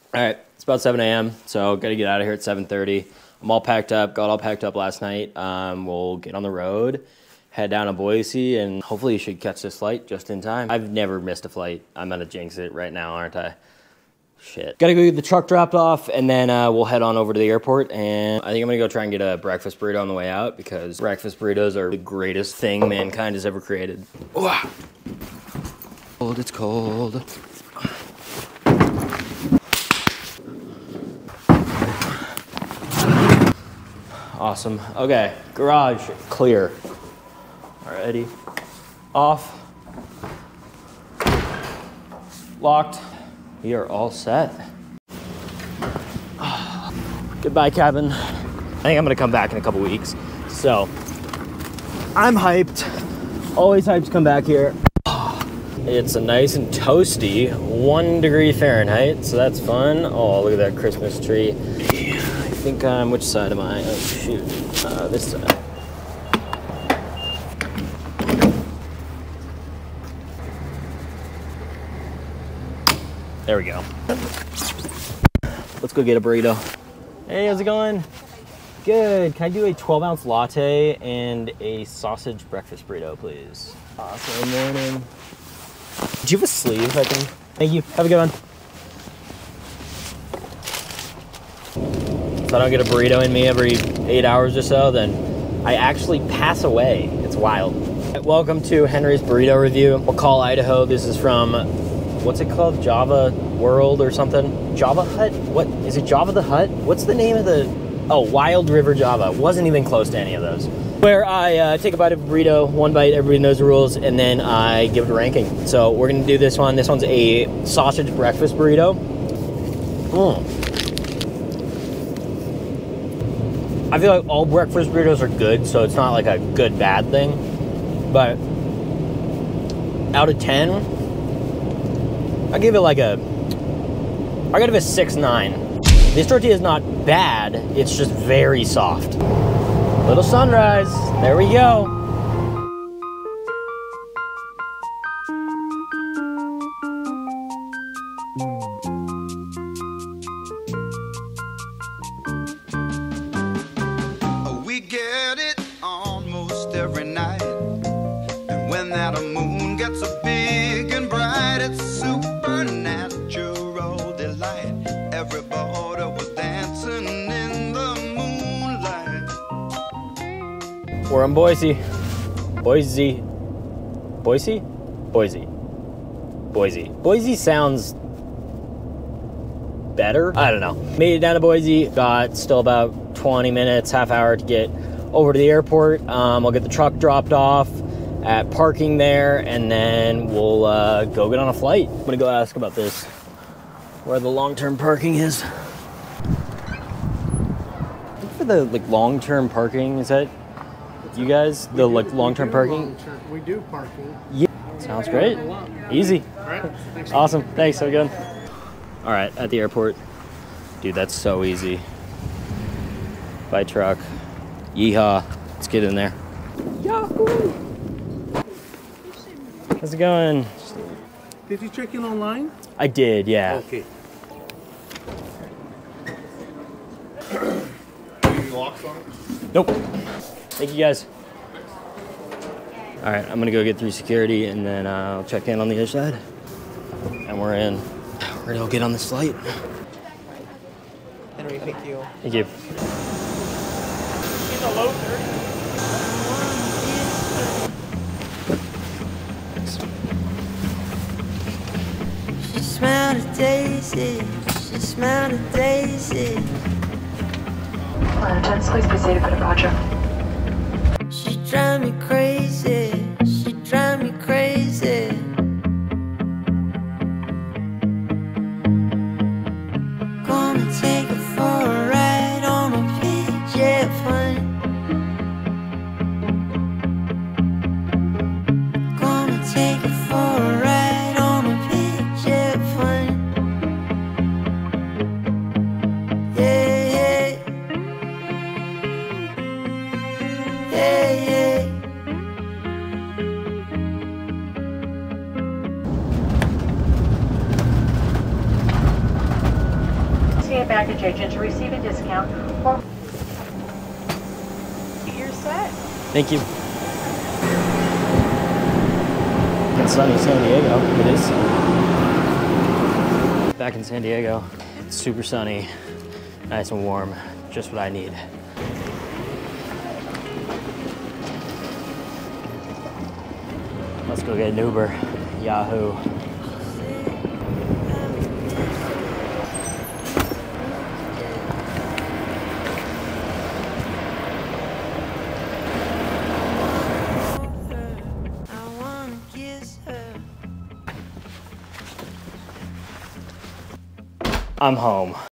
All right, it's about 7 a.m., so gotta get out of here at 7:30. I'm all packed up, got all packed up last night. We'll get on the road, head down to Boise, and hopefully you should catch this flight just in time. I've never missed a flight. I'm gonna jinx it right now, aren't I? Shit. Gotta go get the truck dropped off, and then we'll head on over to the airport, and I think I'm gonna go try and get a breakfast burrito on the way out, because breakfast burritos are the greatest thing mankind has ever created. Wow. Cold, it's cold. Awesome. Okay, garage clear. Alrighty. Off. Locked. We are all set. Goodbye, cabin. I think I'm gonna come back in a couple weeks. So, I'm hyped. Always hyped to come back here. It's a nice and toasty 1 degree Fahrenheit, so that's fun. Oh, look at that Christmas tree. I think, which side am I? Oh, shoot. This side. There we go. Let's go get a burrito. Hey, how's it going? Good. Can I do a 12-ounce latte and a sausage breakfast burrito, please? Awesome. Morning. Do you have a sleeve, I think? Thank you. Have a good one. If I don't get a burrito in me every 8 hours or so, then I actually pass away. It's wild. Welcome to Henry's Burrito Review. McCall, Idaho. This is from, what's it called? Java World or something? Java Hut? What? Is it Java the Hut? What's the name of the... Oh, Wild River Java. Wasn't even close to any of those. Where I take a bite of a burrito, one bite, everybody knows the rules, and then I give it a ranking. So we're gonna do this one. This one's a sausage breakfast burrito. I feel like all breakfast burritos are good, so it's not like a good bad thing. But out of 10, I give it like a 6.9. This tortilla is not bad, it's just very soft. Little sunrise, there we go. We get it almost every night, and when that moon gets so big and bright, it's supernatural delight. Everybody was dancing in the moonlight. We're in Boise. Boise. Boise? Boise. Boise. Boise sounds better. I don't know. Made it down to Boise. Got still about 20 minutes, half hour to get over to the airport. I'll get the truck dropped off at parking there, and then we'll go get on a flight. I'm gonna go ask about this, where the long-term parking is. Look for the like long-term parking. Is that you guys? The like long-term parking? We do parking. Yeah. Sounds great. Easy. All right. Thanks. Awesome. Thanks. Have a good one. All right, at the airport. Dude, that's so easy. By truck. Yeehaw. Let's get in there. Yahoo! How's it going? Did you check in online? I did, yeah. Okay. Any locks on it? Nope. Thank you, guys. All right, I'm gonna go get through security, and then I'll check in on the other side. And we're in. We're gonna go get on this flight. Henry, thank you. Thank you. In the low 30. She smelled a daisy. She smelled a daisy. Flight attendants, please be seated for departure. She drive me crazy. She drive me crazy. Gonna take her for a ride on a PJ plane. Gonna take her for a ride on a PJ plane. Yeah, yeah. Yeah, yeah. package agent to receive a discount or... You're set. Thank you. It's sunny San Diego. It is. Back in San Diego. It's super sunny, nice and warm. Just what I need. Let's go get an Uber. Yahoo. I'm home.